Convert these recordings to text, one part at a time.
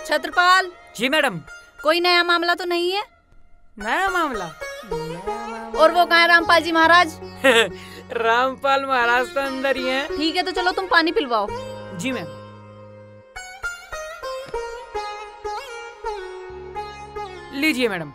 छत्रपाल। जी madam. कोई नया मामला तो नहीं है? नया मामला? और वो कहाँ है रामपाल जी महाराज? रामपाल महाराज तो अंदर ही हैं। ठीक है तो चलो तुम पानी पिलवाओ। जी मैम। लीजिए मैडम।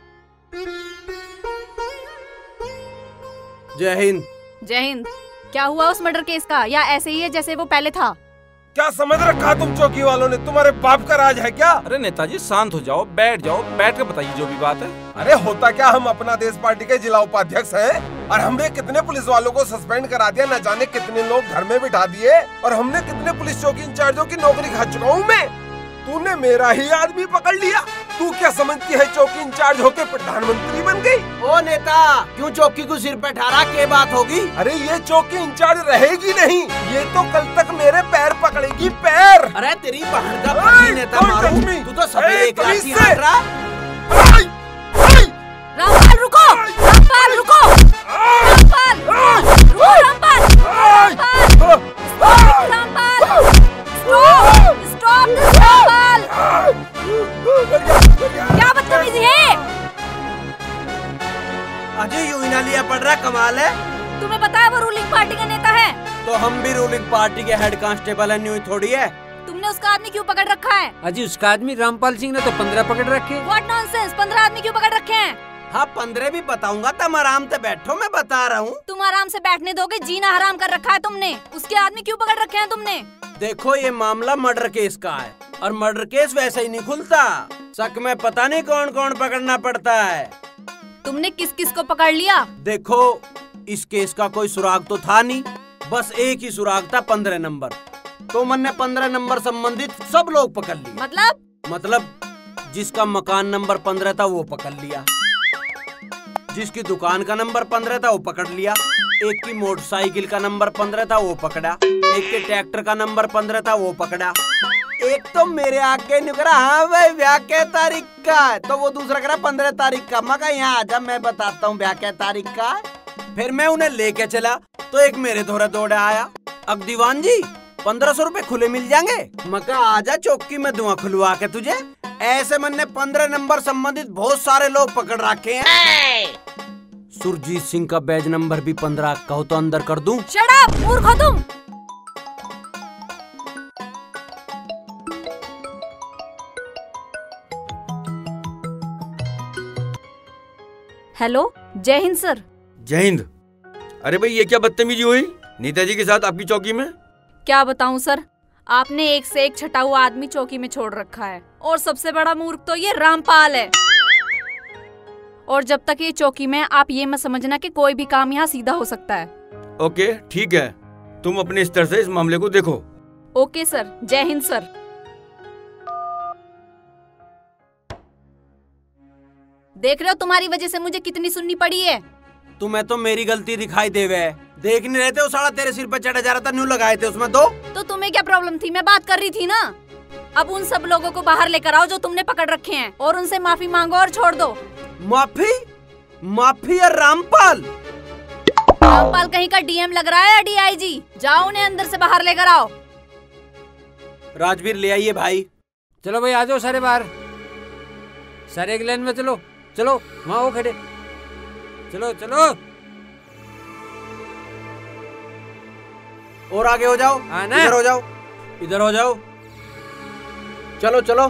जय हिंद। जय हिंद। क्या हुआ उस मर्डर केस का, या ऐसे ही है जैसे वो पहले था? क्या समझ रखा तुम चौकी वालों ने? तुम्हारे बाप का राज है क्या? अरे नेताजी शांत हो जाओ, बैठ जाओ, बैठ कर बताइए जो भी बात है। अरे होता क्या, हम अपना देश पार्टी के जिला उपाध्यक्ष हैं और हमने कितने पुलिस वालों को सस्पेंड करा दिया, न जाने कितने लोग घर में बिठा दिए, और हमने कितने पुलिस चौकी इंचार्जों की नौकरी खा चुका हूँ मैं। तूने मेरा ही आदमी पकड़ लिया। तू क्या समझती है चौकी इंचार्ज होके प्रधानमंत्री बन गई? ओ नेता, क्यों चौकी को सिर पे ठारा, क्या बात होगी? अरे ये चौकी इंचार्ज रहेगी नहीं, ये तो कल तक मेरे पैर पकड़ेगी, पैर। अरे तेरी बहन का पति नेता मारू, तू तो सभी एक लाठी हाथ रहा। रामपाल रुको, रामपाल रुको, रामपाल रुको, Rampal, Rampal, stop, stop this Rampal. क्या बदतमीजी है? अजय यूं ही ना लिया पड़ रहा, कमाल है। तुम्हें पता है वो रूलिंग पार्टी का नेता है? तो हम भी रूलिंग पार्टी के हेड कांस्टेबल है, न्यू थोड़ी है। तुमने उसका आदमी क्यों पकड़ रखा है? अजी उसका आदमी रामपाल सिंह ने तो 15 पकड़ रखे। व्हाट नॉनसेंस, 15 आदमी क्यों पकड़ रखे हैं? हाँ 15 भी बताऊंगा, तुम आराम से बैठो, मैं बता रहा हूँ। तुम आराम से बैठने दोगे? जीना हराम कर रखा है तुमने। उसके आदमी क्यों पकड़ रखे हैं तुमने? देखो ये मामला मर्डर केस का है, और मर्डर केस वैसे ही नहीं खुलता, शक में पता नहीं कौन कौन पकड़ना पड़ता है। तुमने किस किस को पकड़ लिया? देखो इस केस का कोई सुराग तो था नहीं, बस एक ही सुराग था, 15 नंबर। तो मैंने 15 नंबर संबंधित सब लोग पकड़ लिए। मतलब जिसका मकान नंबर 15 था वो पकड़ लिया, जिसकी दुकान का नंबर 15 था वो पकड़ लिया, एक की मोटरसाइकिल का नंबर 15 था वो पकड़ा, एक के ट्रैक्टर का नंबर 15 था वो पकड़ा, एक तो मेरे आके निकला हाँ भाई ब्याह के तारीख का है, तो वो दूसरा करा 15 तारीख का। मैं कहा यहाँ आजा, मैं बताता हूँ ब्याह के तारीख का। फिर मैं उन्हें लेके चला तो एक मेरे धोरा दौड़ा आया, अब दीवान जी 1500 रुपए खुले मिल जाएंगे। मैं कहा आजा चौकी में धुआं खुलवा के तुझे। ऐसे मैंने 15 नंबर संबंधित बहुत सारे लोग पकड़ रखे हैं। सुरजीत सिंह का बैज नंबर भी 15, कहो तो अंदर कर दूं? शट अप, मूर्ख हो तुम। हेलो, जय हिंद सर। जय हिंद। अरे भाई ये क्या बदतमीजी हुई नेताजी के साथ आपकी चौकी में? क्या बताऊं सर, आपने एक से एक छटा हुआ आदमी चौकी में छोड़ रखा है, और सबसे बड़ा मूर्ख तो ये रामपाल है। और जब तक ये चौकी में, आप ये मत समझना कि कोई भी काम यहाँ सीधा हो सकता है। ओके ठीक है, तुम अपने स्तर से इस मामले को देखो। ओके सर, जय हिंद सर। देख रहे हो तुम्हारी वजह से मुझे कितनी सुननी पड़ी है। तुम्हें तो मेरी गलती दिखाई देवे, देख नहीं रहे थे वो साला तेरे सिर पे चढ़ा जा रहा था, न्यू लगाए थे उसमें दो। तो तुम्हें क्या प्रॉब्लम थी? मैं बात कर रही थी ना। अब उन सब लोगों को बाहर लेकर आओ जो तुमने पकड़ रखे हैं, और उनसे माफी मांगो और छोड़ दो। माफी? माफी या रामपाल? रामपाल कहीं का डीएम लग रहा है या डीआईजी? जाओ उन्हें अंदर से बाहर लेकर आओ। राजवीर ले आइए भाई। चलो भाई आ जाओ सारे बाहर, सारे एक लाइन में चलो। चलो वहाँ वो खड़े, चलो चलो और आगे हो जाओ, इधर हो जाओ, इधर हो जाओ, चलो चलो।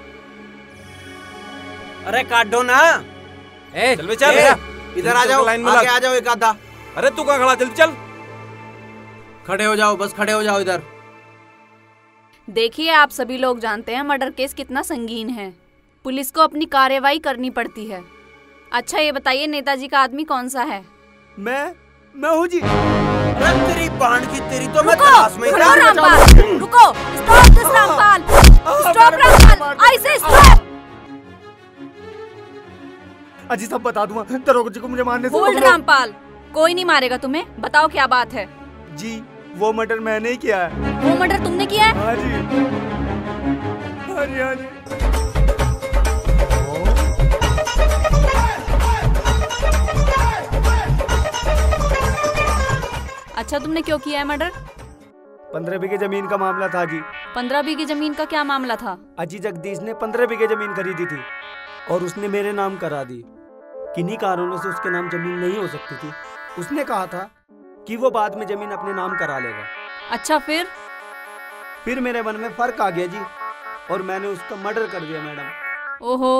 अरे काटो ना, चल चल इधर आ जाओ, आगे आ जाओ एक आधा। अरे तू कहाँ खड़ा, जल्दी चल। खड़े हो जाओ, बस खड़े हो जाओ इधर। देखिए आप सभी लोग जानते हैं मर्डर केस कितना संगीन है, पुलिस को अपनी कार्यवाही करनी पड़ती है। अच्छा ये बताइए नेताजी का आदमी कौन सा है? मैं हूँ जी। अरे तेरी बहन की तेरी तो मैं तलाश में था। रामपाल रुको, stop this Rampal, stop Rampal, I say stop. अजी सब बता दूंगा, दरोगा जी को मुझे मारने से होल्ड रामपाल, कोई नहीं मारेगा तुम्हें, बताओ क्या बात है? जी वो मर्डर मैंने ही किया है। वो मर्डर तुमने किया है? हाँ जी, हाँ जी, हाँ जी। अच्छा तुमने क्यों किया है मर्डर? 15 बीघे जमीन का मामला था जी, 15 बीघे जमीन का क्या मामला था? अजी जगदीश ने 15 बीघे जमीन खरीदी थी और उसने मेरे नाम करा दी। किन्हीं कारणों से उसके नाम जमीन नहीं हो सकती थी। उसने कहा था कि वो बाद में जमीन अपने नाम करा लेगा। अच्छा, फिर मेरे मन में फर्क आ गया जी और मैंने उसका मर्डर कर दिया मैडम। ओहो।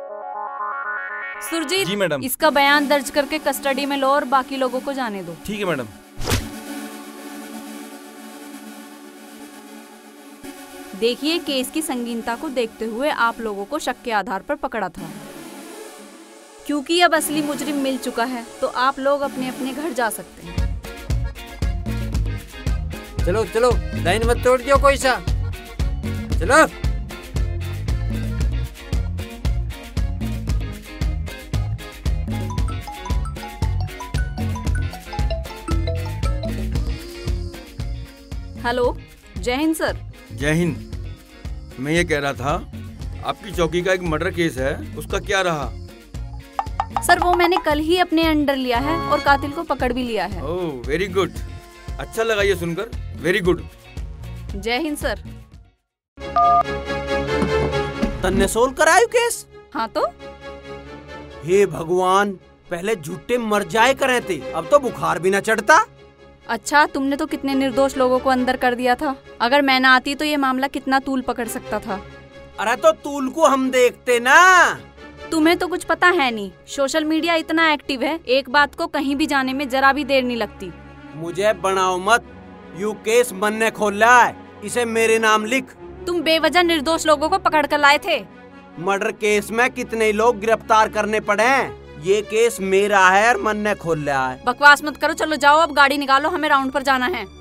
सुरजीत जी मैडम। इसका बयान दर्ज करके कस्टडी में लो और बाकी लोगों को जाने दो। ठीक है मैडम। देखिए, केस की संगीनता को देखते हुए आप लोगों को शक के आधार पर पकड़ा था। क्योंकि अब असली मुजरिम मिल चुका है तो आप लोग अपने अपने घर जा सकते हैं। चलो चलो, लाइन मत तोड़ दियो कोई सा। चलो। हेलो, जय हिंद सर। जय हिंद। मैं ये कह रहा था, आपकी चौकी का एक मर्डर केस है, उसका क्या रहा? सर वो मैंने कल ही अपने अंडर लिया है और कातिल को पकड़ भी लिया है। ओह वेरी गुड, अच्छा लगा ये सुनकर, very good. Jai Hind sir. तन्ने सोल्व करायु केस? हाँ तो हे भगवान, पहले झूठे मर जाए करे थे, अब तो बुखार भी न चढ़ता। अच्छा, तुमने तो कितने निर्दोष लोगों को अंदर कर दिया था। अगर मैं ना आती तो ये मामला कितना तूल पकड़ सकता था। अरे तो तूल को हम देखते ना। तुम्हें तो कुछ पता है नहीं, सोशल मीडिया इतना एक्टिव है, एक बात को कहीं भी जाने में जरा भी देर नहीं लगती। मुझे बनाओ मत, यू केस मन ने खोला है, इसे मेरे नाम लिख। तुम बेवजह निर्दोष लोगों को पकड़ कर लाए थे। मर्डर केस में कितने लोग गिरफ्तार करने पड़े हैं, ये केस मेरा है और मन ने खोला है। बकवास मत करो, चलो जाओ अब गाड़ी निकालो, हमें राउंड पर जाना है।